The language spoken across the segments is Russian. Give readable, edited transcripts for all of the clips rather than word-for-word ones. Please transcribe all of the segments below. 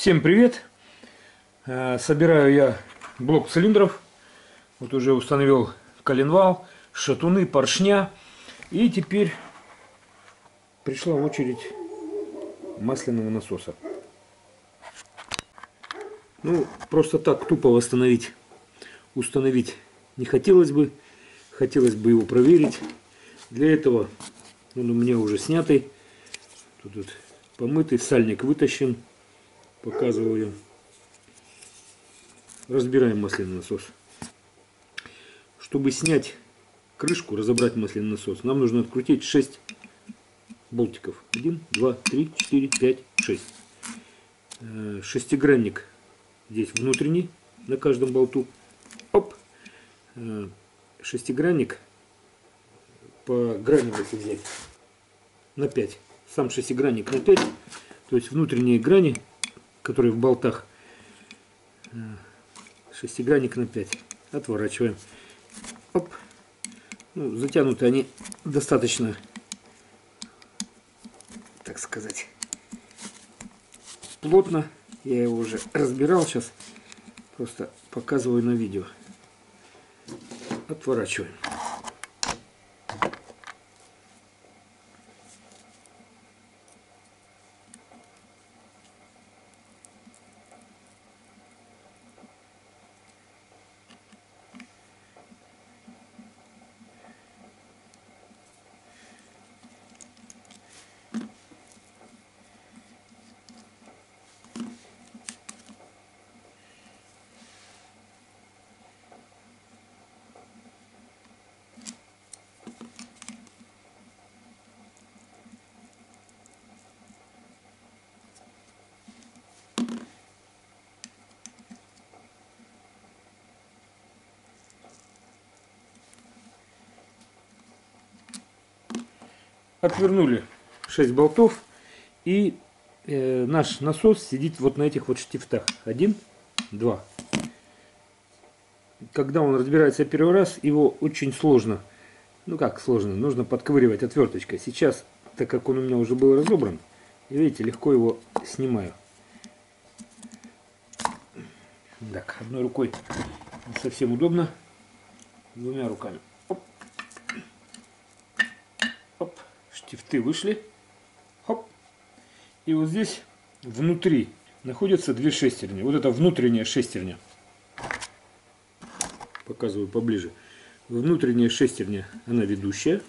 Всем привет! Собираю я блок цилиндров. Вот уже установил коленвал, шатуны, поршня. И теперь пришла очередь масляного насоса. Ну, просто так тупо установить не хотелось бы. Хотелось бы его проверить. Для этого он у меня уже снятый. Тут помытый, сальник вытащен. Показываю я. Разбираем масляный насос. Чтобы снять крышку, разобрать масляный насос, нам нужно открутить 6 болтиков. 1, 2, 3, 4, 5, 6. Шестигранник здесь внутренний, на каждом болту. Оп! Шестигранник по грани, если взять, на 5. Сам шестигранник на 5. То есть внутренние грани, которые в болтах, шестигранник на 5. Отворачиваем. Оп. Ну, затянуты они достаточно, так сказать, плотно. Я его уже разбирал, сейчас просто показываю на видео. Отворачиваем. Отвернули 6 болтов, и наш насос сидит вот на этих вот штифтах. 1, 2. Когда он разбирается первый раз, его очень сложно, ну как сложно, нужно подковыривать отверточкой. Сейчас, так как он у меня уже был разобран, видите, легко его снимаю. Так, одной рукой не совсем удобно, двумя руками. Штифты вышли. Хоп. И вот здесь внутри находятся две шестерни. Вот это внутренняя шестерня. Показываю поближе. Внутренняя шестерня, она ведущая.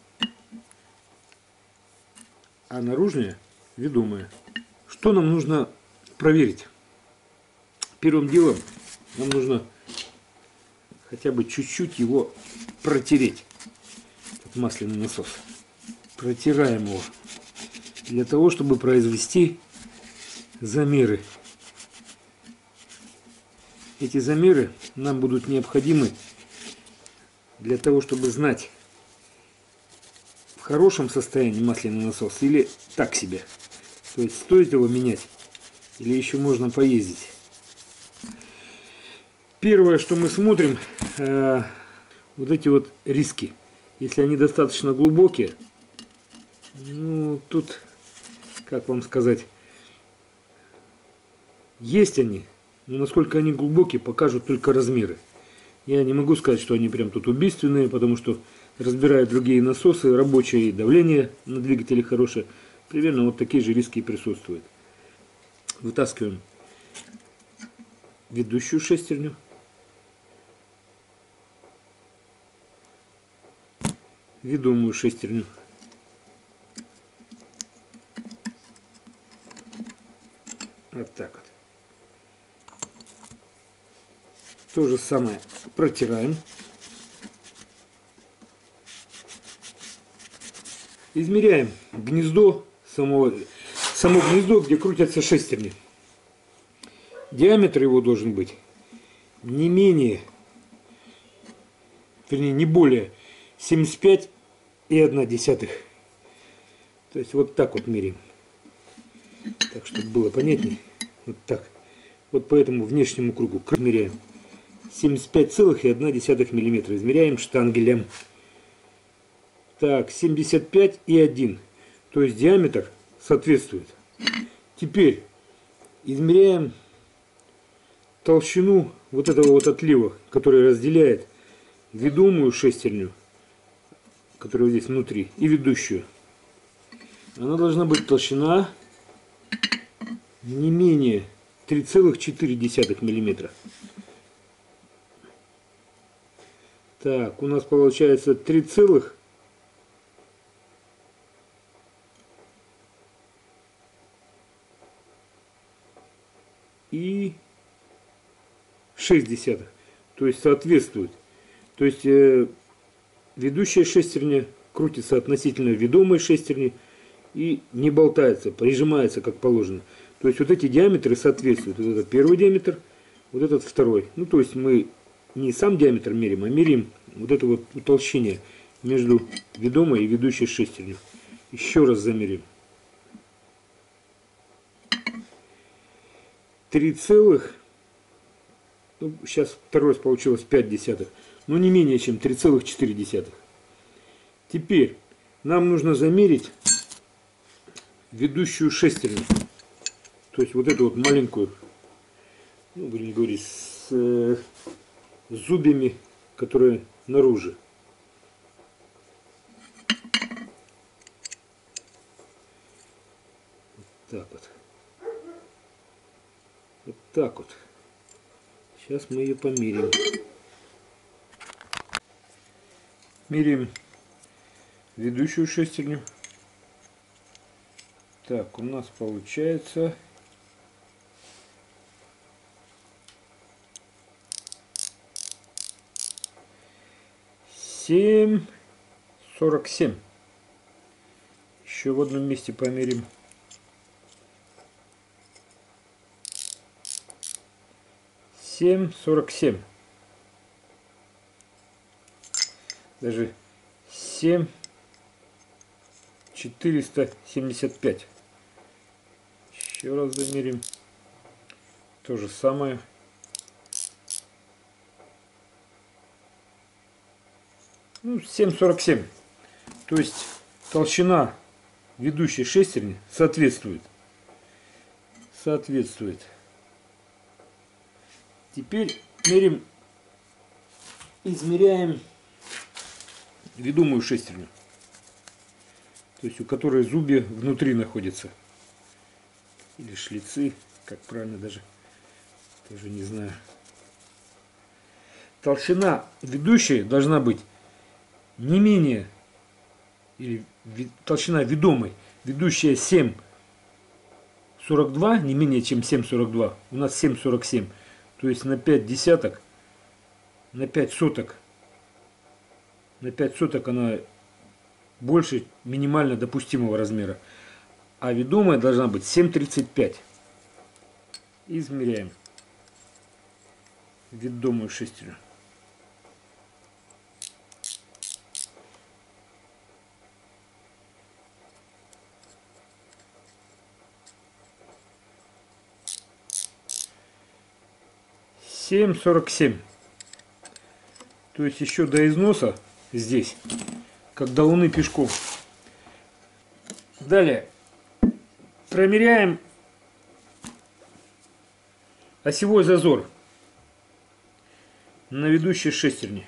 А наружная ведомая. Что нам нужно проверить? Первым делом нам нужно хотя бы чуть-чуть его протереть. Этот масляный насос. Протираем его для того, чтобы произвести замеры. Эти замеры нам будут необходимы для того, чтобы знать, в хорошем состоянии масляный насос или так себе. То есть стоит его менять или еще можно поездить. Первое, что мы смотрим, вот эти вот риски. Если они достаточно глубокие, ну, тут, как вам сказать, есть они, но насколько они глубокие, покажут только размеры. Я не могу сказать, что они прям тут убийственные, потому что, разбирая другие насосы, рабочее давление на двигателе хорошее, примерно вот такие же риски и присутствуют. Вытаскиваем ведущую шестерню. Ведомую шестерню. Вот так вот. То же самое протираем. Измеряем гнездо, само гнездо, где крутятся шестерни. Диаметр его должен быть не менее, вернее, не более 75,1. То есть вот так вот меряем. Так, чтобы было понятнее. Вот так. Вот по этому внешнему кругу измеряем. 75,1 мм. Измеряем штангелем. Так, 75,1. То есть диаметр соответствует. Теперь измеряем толщину вот этого вот отлива, который разделяет ведомую шестерню, которая здесь внутри, и ведущую. Она должна быть толщина не менее 3,4 миллиметра. Так, у нас получается 3,6. То есть соответствует. То есть ведущая шестерня крутится относительно ведомой шестерни и не болтается, прижимается как положено. То есть вот эти диаметры соответствуют. Вот этот первый диаметр, вот этот второй. Ну то есть мы не сам диаметр меряем, а меряем вот это вот утолщение между ведомой и ведущей шестерней. Еще раз замерим. 3 целых, ну, сейчас второй раз получилось 0,5, но не менее чем 3,4. Теперь нам нужно замерить ведущую шестерню, то есть вот эту вот маленькую, ну, будем говорить, с зубьями, которые наружу. Вот так вот. Вот так вот. Сейчас мы ее померяем. Меряем ведущую шестерню. Так, у нас получается 7,47. Еще в одном месте померим. 7,47. Даже 7,475. Еще раз замерим. То же самое. Ну, 7,47. То есть толщина ведущей шестерни соответствует. Теперь мерим, измеряем ведомую шестерню, то есть у которой зубья внутри находятся, или шлицы, как правильно даже, тоже не знаю. Толщина ведущей должна быть не менее, или толщина ведомой, ведущая 7,42, не менее чем 7,42, у нас 7,47. То есть на 5 десяток, на 5 соток она больше минимально допустимого размера. А ведомая должна быть 7,35. Измеряем ведомую шестерню. Семь 47. То есть еще до износа здесь, как до луны пешком. Далее промеряем осевой зазор на ведущей шестерне.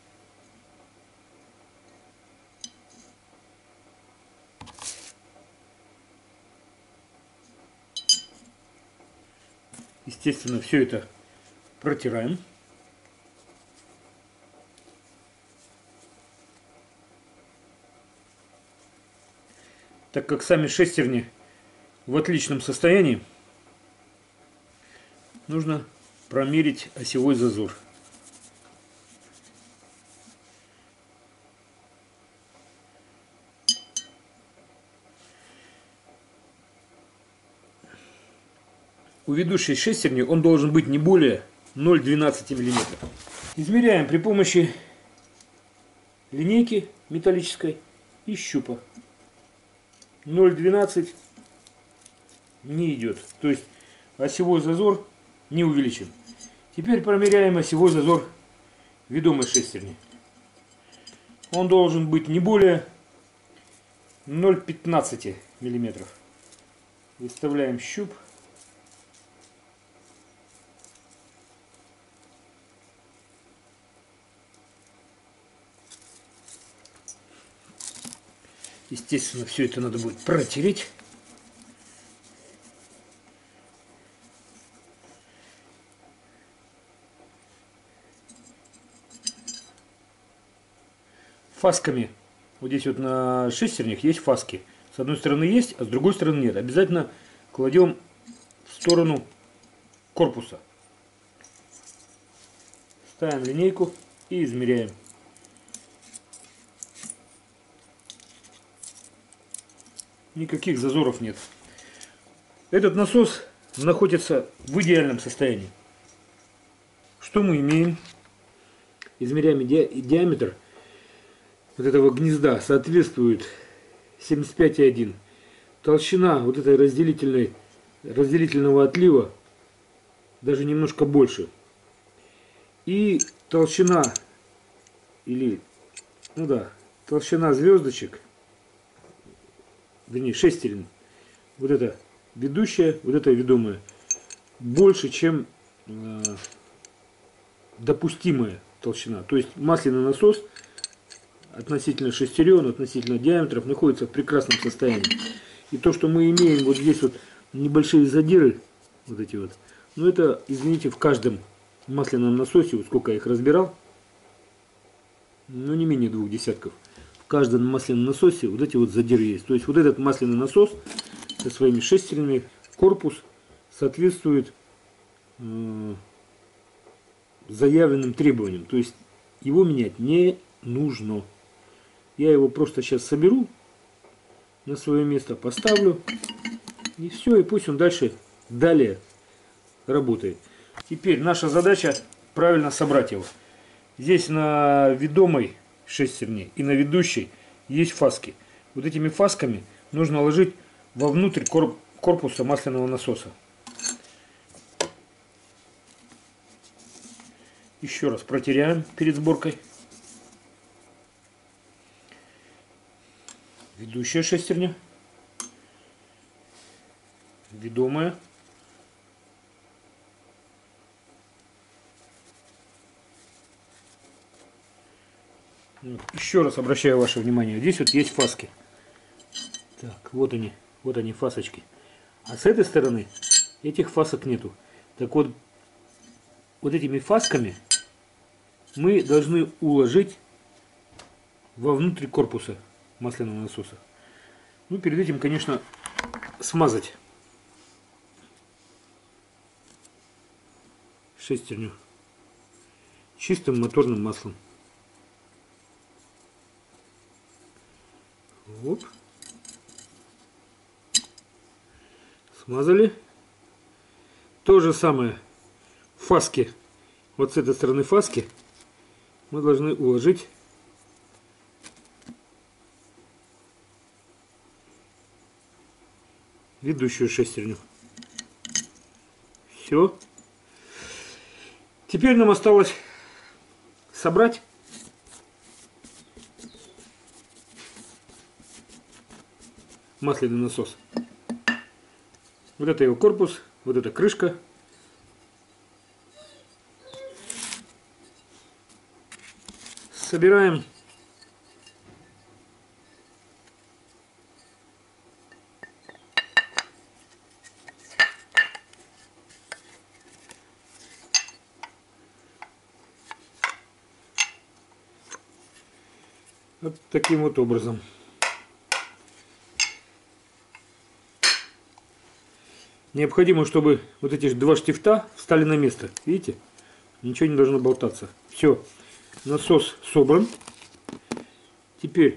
Естественно, все это протираем. Так как сами шестерни в отличном состоянии, нужно промерить осевой зазор. У ведущей шестерни он должен быть не более 0,12 мм. Измеряем при помощи линейки металлической и щупа. 0,12 не идет. То есть осевой зазор не увеличен. Теперь промеряем осевой зазор ведомой шестерни. Он должен быть не более 0,15 мм. Выставляем щуп. Естественно, все это надо будет протереть. Фасками. Вот здесь вот на шестернях есть фаски. С одной стороны есть, а с другой стороны нет. Обязательно кладем в сторону корпуса. Ставим линейку и измеряем. Никаких зазоров нет. Этот насос находится в идеальном состоянии. Что мы имеем? Измеряем диаметр вот этого гнезда соответствует 75,1. Толщина вот этой разделительного отлива даже немножко больше. И толщина толщина звездочек, вернее шестерен, вот это ведущая, вот это ведомая, больше, чем допустимая толщина. То есть масляный насос относительно шестерен, относительно диаметров находится в прекрасном состоянии. И то, что мы имеем вот здесь вот небольшие задиры, вот эти вот, но это, извините, в каждом масляном насосе, вот сколько я их разбирал, ну не менее 2 десятков. В каждом масляном насосе вот эти вот задиры есть. То есть вот этот масляный насос со своими шестернями, корпус соответствует заявленным требованиям. То есть его менять не нужно. Я его просто сейчас соберу на свое место, поставлю, и все, и пусть он далее работает. Теперь наша задача правильно собрать его. Здесь на ведомой шестерне и на ведущей есть фаски. Вот этими фасками нужно ложить вовнутрь корпуса масляного насоса. Еще раз протеряем перед сборкой. Ведущая шестерня, ведомая, вот. Еще раз обращаю ваше внимание, здесь вот есть фаски. Так, вот они фасочки. А с этой стороны этих фасок нету. Так вот, вот этими фасками мы должны уложить вовнутрь корпуса масляного насоса. Ну, перед этим, конечно, смазать шестерню чистым моторным маслом. Вот. Смазали. То же самое фаски. Вот с этой стороны фаски мы должны уложить ведущую шестерню. Все. Теперь нам осталось собрать масляный насос. Вот это его корпус, вот эта крышка. Собираем вот таким вот образом. Необходимо, чтобы вот эти 2 штифта встали на место. Видите? Ничего не должно болтаться. Все. Насос собран. Теперь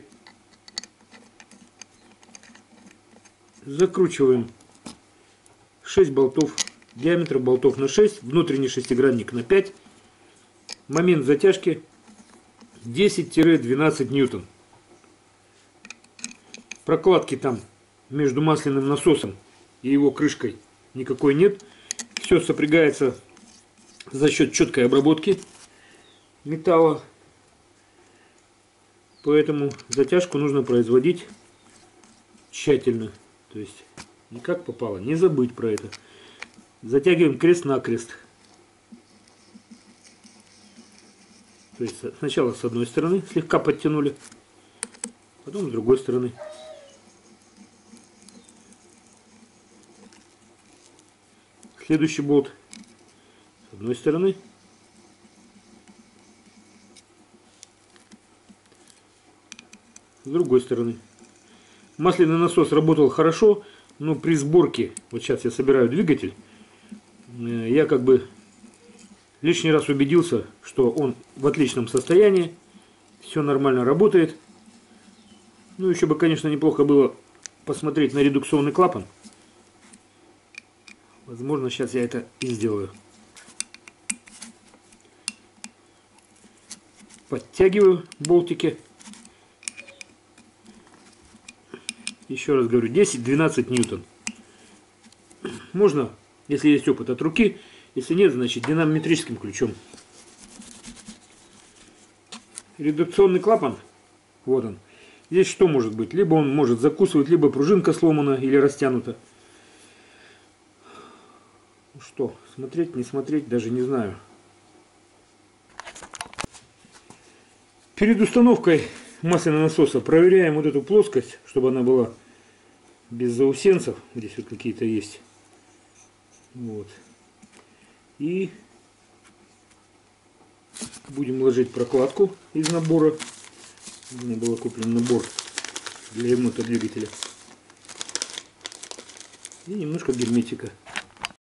закручиваем 6 болтов. Диаметр болтов на 6. Внутренний шестигранник на 5. Момент затяжки 10-12 ньютон. Прокладки там между масляным насосом и его крышкой никакой нет. Все сопрягается за счет четкой обработки металла. Поэтому затяжку нужно производить тщательно. То есть не как попало, не забыть про это. Затягиваем крест-накрест. То есть сначала с одной стороны слегка подтянули, потом с другой стороны. Следующий болт с одной стороны. С другой стороны. Масляный насос работал хорошо, но при сборке, вот сейчас я собираю двигатель, я как бы лишний раз убедился, что он в отличном состоянии, все нормально работает. Ну, еще бы, конечно, неплохо было посмотреть на редукционный клапан. Возможно, сейчас я это и сделаю. Подтягиваю болтики. Еще раз говорю, 10-12 ньютон. Можно, если есть опыт, от руки. Если нет, значит динамометрическим ключом. Редукционный клапан. Вот он. Здесь что может быть? Либо он может закусывать, либо пружинка сломана или растянута. Что, смотреть, не смотреть, даже не знаю. Перед установкой масляного насоса проверяем вот эту плоскость, чтобы она была без заусенцев. Здесь вот какие-то есть. Вот. И будем ложить прокладку из набора. У меня был куплен набор для ремонта двигателя. И немножко герметика.